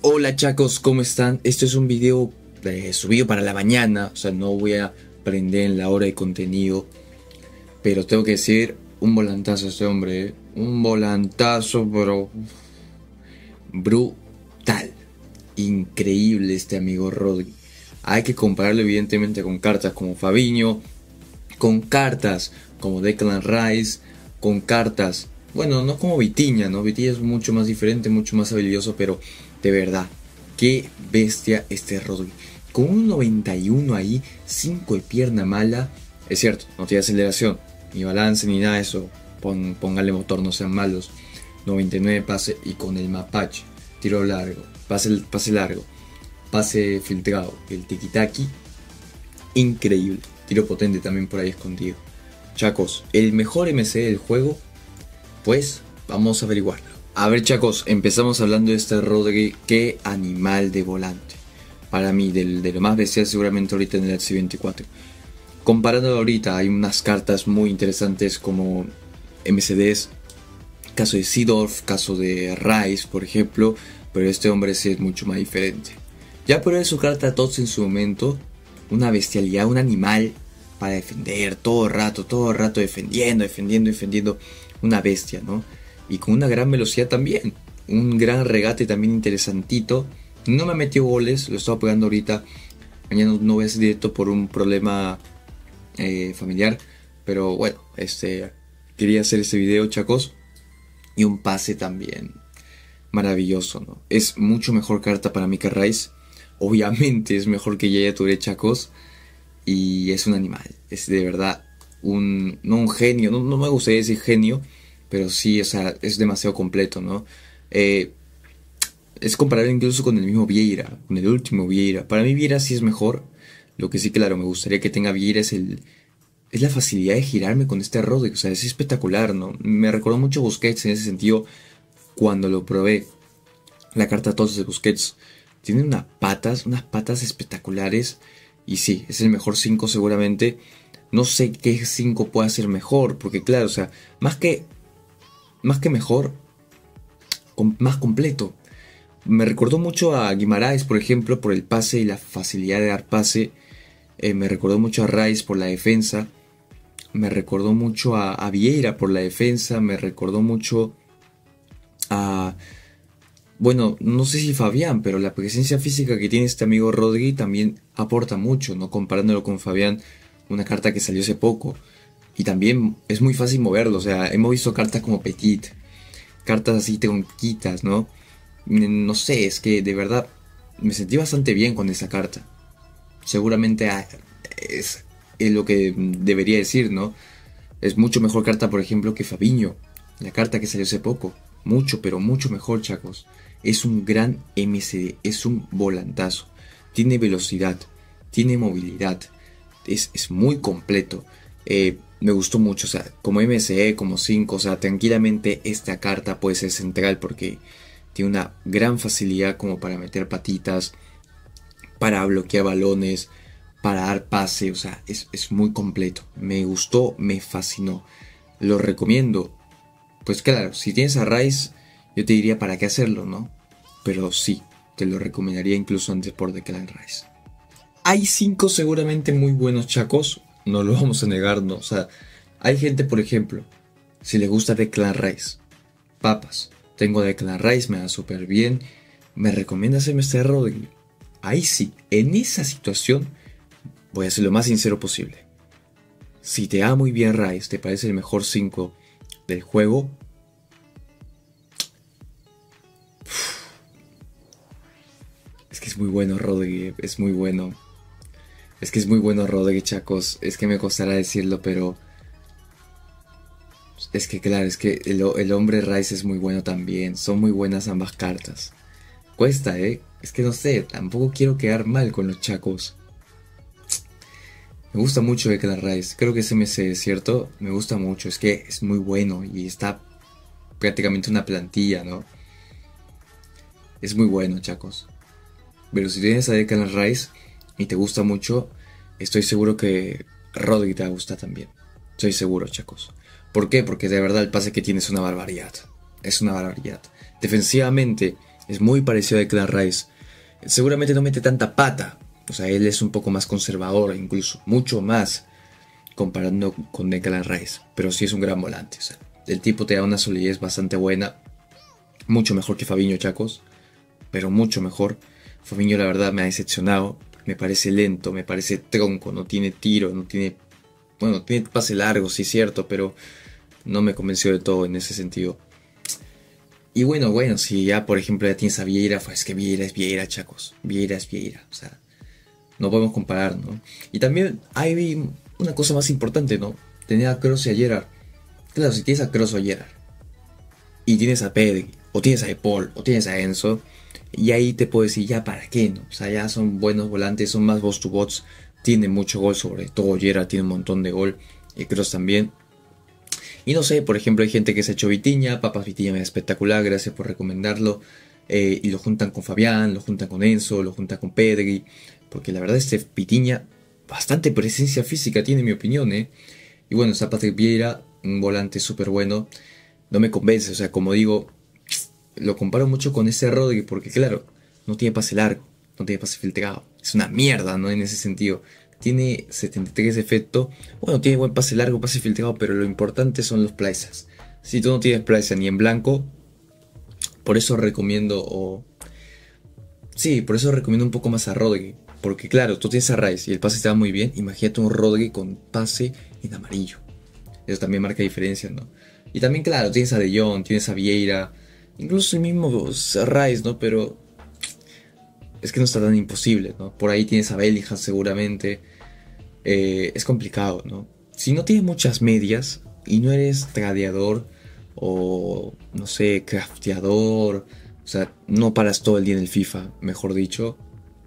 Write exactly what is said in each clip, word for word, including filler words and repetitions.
Hola chacos, ¿cómo están? Esto es un video eh, subido para la mañana, o sea, no voy a prender en la hora de contenido, pero tengo que decir, un volantazo este hombre, ¿eh? Un volantazo, pero brutal, increíble este amigo Rodri. Hay que compararlo evidentemente con cartas como Fabinho, con cartas como Declan Rice, con cartas, bueno, no como Vitinha, ¿no? Vitinha es mucho más diferente, mucho más habilidoso, pero de verdad, qué bestia este Rodri. Con un noventa y uno ahí, cinco de pierna mala. Es cierto, no tiene aceleración, ni balance, ni nada de eso. Pon, póngale motor, no sean malos. noventa y nueve pase y con el mapache. Tiro largo, pase, pase largo, pase filtrado, el tiki-taki. Increíble. Tiro potente también por ahí escondido. Chacos, el mejor M C del juego, pues vamos a averiguarlo. A ver chacos, empezamos hablando de este Rodri. Qué animal de volante. Para mí, del, de lo más bestial seguramente ahorita en el F C veinticuatro. Comparándolo ahorita, hay unas cartas muy interesantes como M C Ds. Caso de Seedorf, caso de Rice, por ejemplo. Pero este hombre sí es mucho más diferente. Ya por eso su carta Tots en su momento, una bestialidad, un animal para defender todo el rato, todo el rato defendiendo, defendiendo, defendiendo. Una bestia, ¿no? Y con una gran velocidad también. Un gran regate también interesantito. No me metió goles, lo estaba pegando ahorita. Mañana no voy a ser directo por un problema eh, familiar. Pero bueno, este quería hacer este video, chacos. Y un pase también maravilloso, ¿no? Es mucho mejor carta para mí que Rice. Obviamente es mejor que Yaya Touré, chacos. Y es un animal. Es de verdad un... No un genio, no, no me gustaría decir genio. Pero sí, o sea, es demasiado completo, ¿no? Eh, es comparable incluso con el mismo Vieira, con el último Vieira. Para mí Vieira sí es mejor. Lo que sí, claro, me gustaría que tenga Vieira es el... Es la facilidad de girarme con este Rodri. O sea, es espectacular, ¿no? Me recordó mucho a Busquets en ese sentido cuando lo probé. La carta Tots de Busquets. Tiene unas patas, unas patas espectaculares. Y sí, es el mejor cinco seguramente. No sé qué cinco puede ser mejor. Porque claro, o sea, más que... Más que mejor, com- más completo. Me recordó mucho a Guimaraes, por ejemplo, por el pase y la facilidad de dar pase. Eh, me recordó mucho a Rice por la defensa. Me recordó mucho a, a Vieira por la defensa. Me recordó mucho a... Bueno, no sé si Fabián, pero la presencia física que tiene este amigo Rodri también aporta mucho, ¿no? Comparándolo con Fabián, una carta que salió hace poco. Y también es muy fácil moverlo, o sea, hemos visto cartas como Petit, cartas así tronquitas, ¿no? No sé, es que de verdad me sentí bastante bien con esa carta. Seguramente es, es lo que debería decir, ¿no? Es mucho mejor carta, por ejemplo, que Fabinho, la carta que salió hace poco. Mucho, pero mucho mejor, chacos. Es un gran M C D, es un volantazo. Tiene velocidad, tiene movilidad, es, es muy completo. Eh, me gustó mucho, o sea, como M C E, como cinco, o sea, tranquilamente esta carta puede ser central porque tiene una gran facilidad como para meter patitas, para bloquear balones, para dar pase, o sea, es, es muy completo. Me gustó, me fascinó. Lo recomiendo. Pues claro, si tienes a Rice, yo te diría para qué hacerlo, ¿no? Pero sí, te lo recomendaría incluso antes por Declan Rice. Hay cinco seguramente muy buenos, chacos. No lo vamos a negar, no. O sea, hay gente, por ejemplo, si le gusta Declan Rice, papas, tengo Declan Rice, me da súper bien. ¿Me recomiendas M C Rodri? Ahí sí, en esa situación, voy a ser lo más sincero posible. Si te da muy bien Rice, te parece el mejor cinco del juego, es que es muy bueno Rodri, es muy bueno. Es que es muy bueno Rodri, chacos. Es que me costará decirlo, pero... Es que claro, es que el, el hombre Rice es muy bueno también. Son muy buenas ambas cartas. Cuesta, ¿eh? Es que no sé, tampoco quiero quedar mal con los chacos. Me gusta mucho Declan Rice. Creo que ese M C, ¿cierto? Me gusta mucho. Es que es muy bueno y está prácticamente una plantilla, ¿no? Es muy bueno, chacos. Pero si tienes a Declan Rice y te gusta mucho, estoy seguro que Rodri te gusta también. Estoy seguro, chacos. ¿Por qué? Porque de verdad el pase que tiene es una barbaridad. Es una barbaridad. Defensivamente Es muy parecido a Declan Rice. Seguramente no mete tanta pata. O sea, él es un poco más conservador, incluso. Mucho más comparando con Declan Rice. Pero sí es un gran volante. O sea, el tipo te da una solidez bastante buena. Mucho mejor que Fabinho, chacos. Pero mucho mejor. Fabinho la verdad me ha decepcionado. Me parece lento, me parece tronco. No tiene tiro, no tiene... Bueno, tiene pase largo, sí es cierto. Pero no me convenció de todo en ese sentido. Y bueno, bueno, si ya por ejemplo ya tienes a Vieira, pues que Vieira es Vieira, chacos. Vieira es Vieira. O sea, no podemos comparar, ¿no? Y también hay una cosa más importante, ¿no? Tener a Kroos y a Gerrard. Claro, si tienes a Kroos o a Gerrard, y tienes a Pedri, o tienes a De Paul, o tienes a Enzo, y ahí te puedo decir, ya para qué, ¿no? O sea, ya son buenos volantes, son más boss to bots, tienen mucho gol, sobre todo Gerrard tiene un montón de gol, y Kroos también. Y no sé, por ejemplo, hay gente que se ha hecho Vitinha, Papas Vitinha es espectacular, gracias por recomendarlo. Eh, y lo juntan con Fabián, lo juntan con Enzo, lo juntan con Pedri. Porque la verdad este Vitinha, bastante presencia física tiene en mi opinión, ¿eh? Y bueno, está Patrick Vieira, un volante súper bueno. No me convence, o sea, como digo, lo comparo mucho con ese Rodri, porque claro, no tiene pase largo, no tiene pase filtrado. Es una mierda, ¿no? En ese sentido. Tiene setenta y tres de efecto. Bueno, tiene buen pase largo, pase filtrado, pero lo importante son los plazas. Si tú no tienes plaza ni en blanco, por eso recomiendo, o... Sí, por eso recomiendo un poco más a Rodri. Porque claro, tú tienes a Rice y el pase te va muy bien. Imagínate un Rodri con pase en amarillo. Eso también marca diferencia, ¿no? Y también, claro, tienes a De Jong, tienes a Vieira. Incluso el mismo Rice, ¿no? Pero es que no está tan imposible, ¿no? Por ahí tienes a Bellingham seguramente. Eh, es complicado, ¿no? Si no tienes muchas medias y no eres tradeador o, no sé, crafteador, o sea, no paras todo el día en el FIFA, mejor dicho,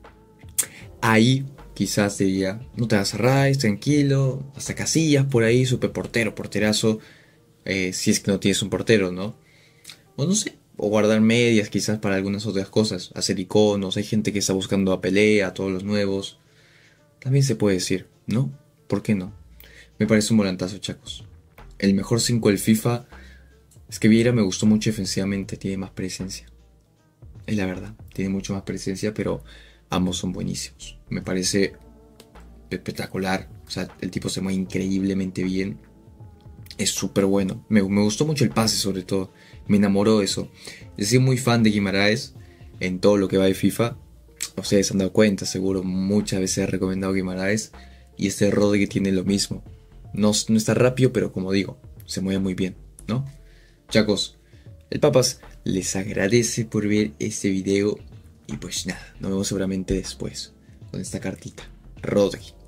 ahí quizás diría, no te vas a Rice, tranquilo, hasta Casillas por ahí, super portero, porterazo, eh, si es que no tienes un portero, ¿no? O no sé, o guardar medias quizás para algunas otras cosas, hacer iconos, hay gente que está buscando a Pelé, a todos los nuevos, también se puede decir, ¿no? ¿Por qué no? Me parece un volantazo, chacos. El mejor cinco del FIFA es que Vieira me gustó mucho defensivamente, tiene más presencia. Es la verdad, tiene mucho más presencia, pero ambos son buenísimos. Me parece espectacular. O sea, el tipo se mueve increíblemente bien. Es súper bueno. Me, me gustó mucho el pase, sobre todo. Me enamoró eso. Yo soy muy fan de Guimaraes en todo lo que va de FIFA. Ustedes se han dado cuenta, seguro. Muchas veces he recomendado Guimaraes. Y este Rodri tiene lo mismo. No, no está rápido, pero como digo, se mueve muy bien, ¿no? Chacos, el Papas les agradece por ver este video. Y pues nada, nos vemos seguramente después con esta cartita. Rodri.